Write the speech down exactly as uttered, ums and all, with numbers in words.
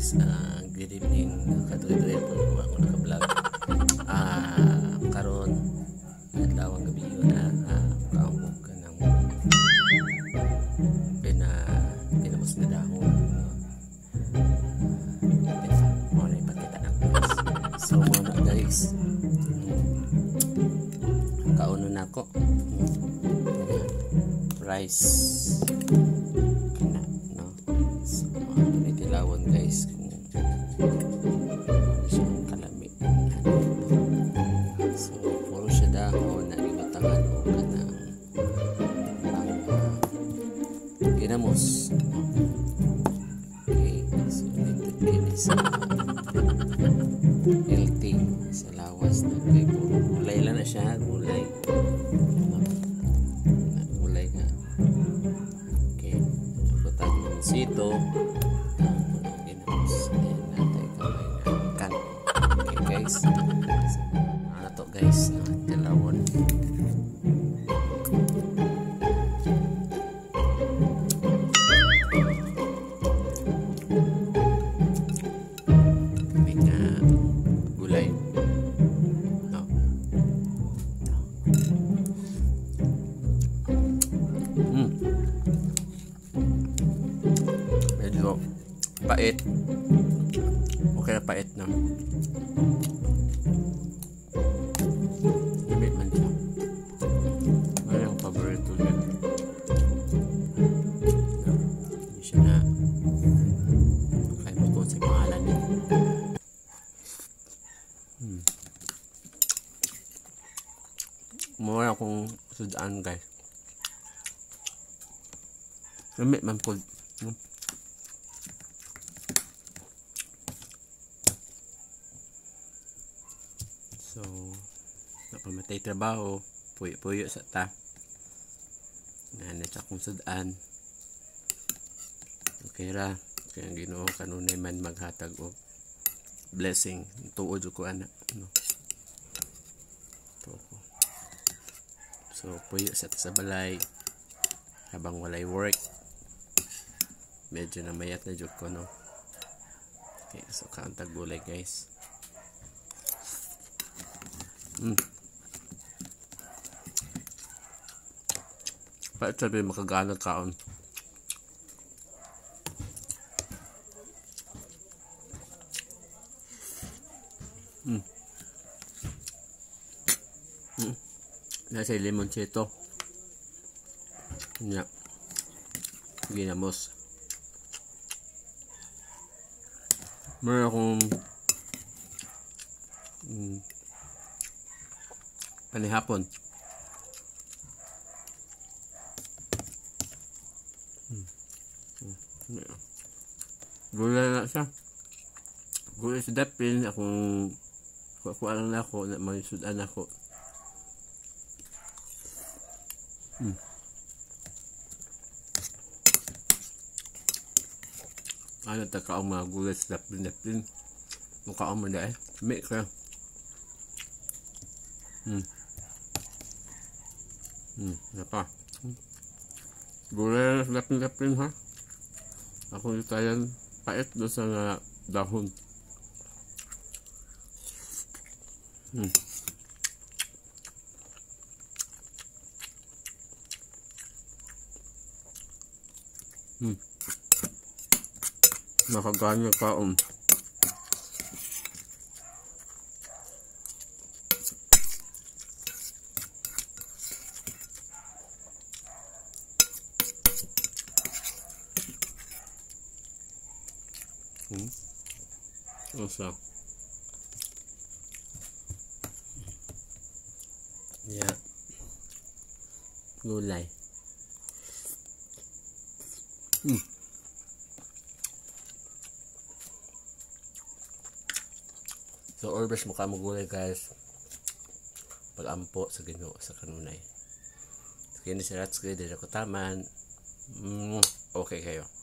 guys, uh, good evening. Katuloy-tuloy po kung ako naka-vlog. Ah, karon adlaw ang gabi yun na uh, kaambog ka ng pina pinamos na dahon. Mo na ipakita na guys. So muna guys, kauno na ko rice kana no. So may tilawon guys kung siyang kalami. So puro siya dahon na ibatangan o kanang ang uh, ginamos. Okay, so nagtag kini sa healthy sa lawas na kay puro gulay lang na siya, gulay. Sito ginamos and natay kamay na kan. Okay guys, ano to guys, uh, tilawon. May nga gulay no. Mm. Medyo pait. Okay na pait na. Limit man siya. May ang paborito niya. Hindi siya na kaya mo kung sa pangalan niya. Hmm. Mura akong sudaan guys. Limit man po. Hmm. So, napamatay trabaho, puyo-puyo sa ta. Nanat akong sudaan. Okay ra, kaya ang Ginoo kanunay man maghatag og blessing. Tuod ko ana, no. So, puyo sa ta sa balay habang walay work. Medyo na mayat na jud ko, no. Okay, so kaantag gulay guys. Mm. Pait sabi makagana kaon. Mm. Mm. Nasa limoncello. Nya. Ginamos. Meron akong mm, panihapon. Hmm. Hmm. Gulay na siya. Gulay sa dapin. Akong kuha lang na ako. May sudan ako. Hmm. Ano taka ang mga gulay sa dapin-dapin. Mukha ang mga eh. Make ka. Hmm. Hmm, apa? Hmm. Gulay sa dapin-dapin ha. Ako yung tayan pait doon sa uh, dahon. Hmm. Hmm. Nakaganya kaon. Hmm. Osa. Ya. Gulay. Hmm. So always mukha mo gulay guys. Pag-ampo sa Ginoo sa kanunay. Kini si Ratsuki dito ko taman. Mm, okay kayo.